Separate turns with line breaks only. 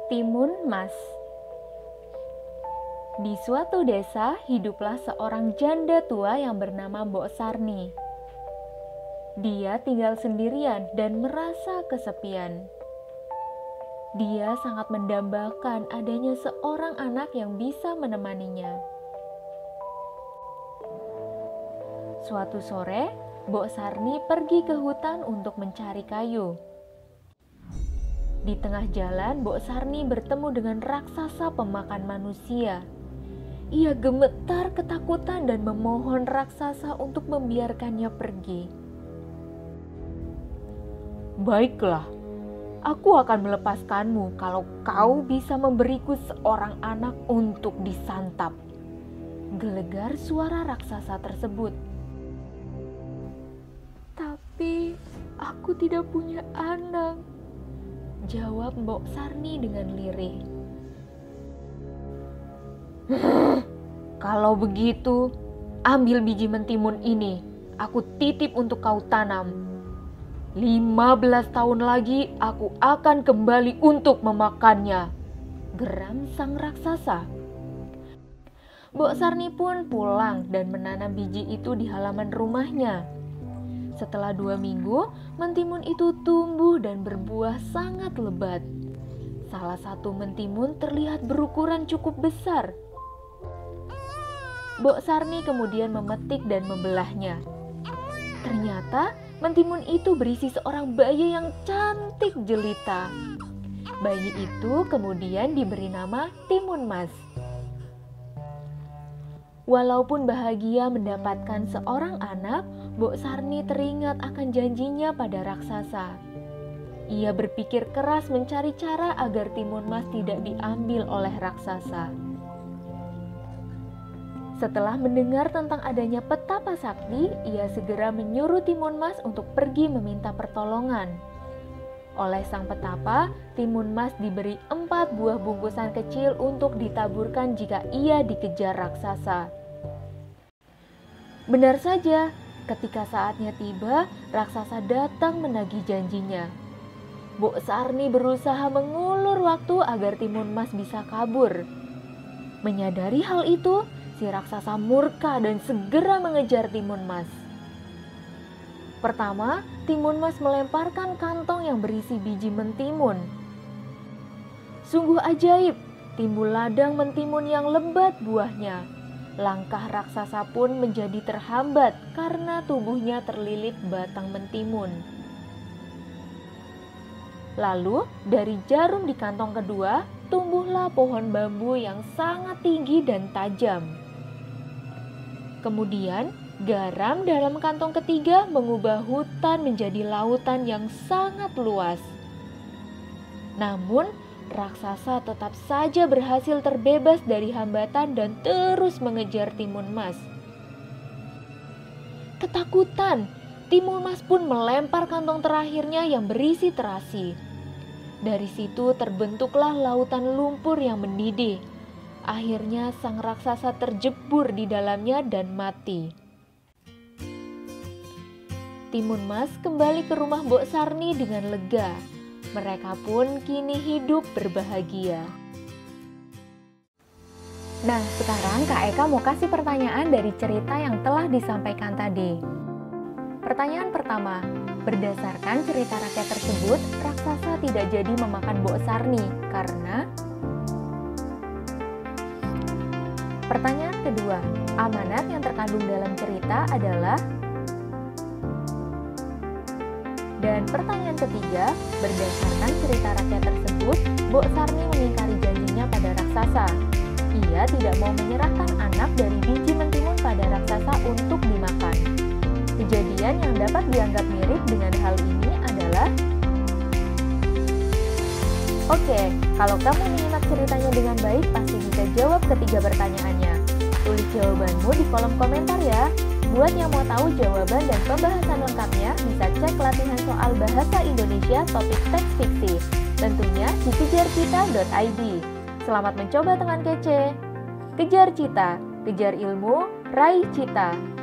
Timun Mas. Di suatu desa hiduplah seorang janda tua yang bernama Mbok Sarni. Dia tinggal sendirian dan merasa kesepian. Dia sangat mendambakan adanya seorang anak yang bisa menemaninya. Suatu sore, Mbok Sarni pergi ke hutan untuk mencari kayu. Di tengah jalan, Mbok Sarni bertemu dengan raksasa pemakan manusia. Ia gemetar ketakutan dan memohon raksasa untuk membiarkannya pergi. "Baiklah, aku akan melepaskanmu kalau kau bisa memberiku seorang anak untuk disantap," gelegar suara raksasa tersebut. "Tapi aku tidak punya anak," jawab Mbok Sarni dengan lirih. "Kalau begitu, ambil biji mentimun ini. Aku titip untuk kau tanam. 15 tahun lagi aku akan kembali untuk memakannya," geram sang raksasa. Mbok Sarni pun pulang dan menanam biji itu di halaman rumahnya. Setelah 2 minggu, mentimun itu tumbuh dan berbuah sangat lebat. Salah satu mentimun terlihat berukuran cukup besar. Mbok Sarni kemudian memetik dan membelahnya. Ternyata mentimun itu berisi seorang bayi yang cantik jelita. Bayi itu kemudian diberi nama Timun Mas. Walaupun bahagia mendapatkan seorang anak, Mbok Sarni teringat akan janjinya pada raksasa. Ia berpikir keras mencari cara agar Timun Mas tidak diambil oleh raksasa. Setelah mendengar tentang adanya petapa sakti, ia segera menyuruh Timun Mas untuk pergi meminta pertolongan. Oleh sang petapa, Timun Mas diberi 4 buah bungkusan kecil untuk ditaburkan jika ia dikejar raksasa. Benar saja, ketika saatnya tiba, raksasa datang menagih janjinya. Mbok Sarni berusaha mengulur waktu agar Timun Mas bisa kabur. Menyadari hal itu, si raksasa murka dan segera mengejar Timun Mas. Pertama, Timun Mas melemparkan kantong yang berisi biji mentimun. Sungguh ajaib, timbul ladang mentimun yang lebat buahnya. Langkah raksasa pun menjadi terhambat karena tubuhnya terlilit batang mentimun. Lalu, dari jarum di kantong kedua, tumbuhlah pohon bambu yang sangat tinggi dan tajam. Kemudian, garam dalam kantong ketiga mengubah hutan menjadi lautan yang sangat luas. Namun, raksasa tetap saja berhasil terbebas dari hambatan dan terus mengejar Timun Mas. Ketakutan, Timun Mas pun melempar kantong terakhirnya yang berisi terasi. Dari situ terbentuklah lautan lumpur yang mendidih. Akhirnya sang raksasa terjebur di dalamnya dan mati. Timun Mas kembali ke rumah Mbok Sarni dengan lega. Mereka pun kini hidup berbahagia. Nah, sekarang Kak Eka mau kasih pertanyaan dari cerita yang telah disampaikan tadi. Pertanyaan pertama, berdasarkan cerita rakyat tersebut, raksasa tidak jadi memakan Mbok Sarni karena... Pertanyaan kedua, amanat yang terkandung dalam cerita adalah... Dan pertanyaan ketiga, berdasarkan cerita rakyat tersebut, Mbok Sarni mengingkari janjinya pada raksasa. Ia tidak mau menyerahkan anak dari biji mentimun pada raksasa untuk dimakan. Kejadian yang dapat dianggap mirip dengan hal ini adalah... Oke, kalau kamu menyimak ceritanya dengan baik, pasti bisa jawab ketiga pertanyaannya. Tulis jawabanmu di kolom komentar ya. Buat yang mau tahu jawaban dan pembahasan lengkapnya, bisa cek latihan soal bahasa Indonesia topik teks fiksi. Tentunya di kejarcita.id. Selamat mencoba teman kece. Kejar cita, kejar ilmu, raih cita.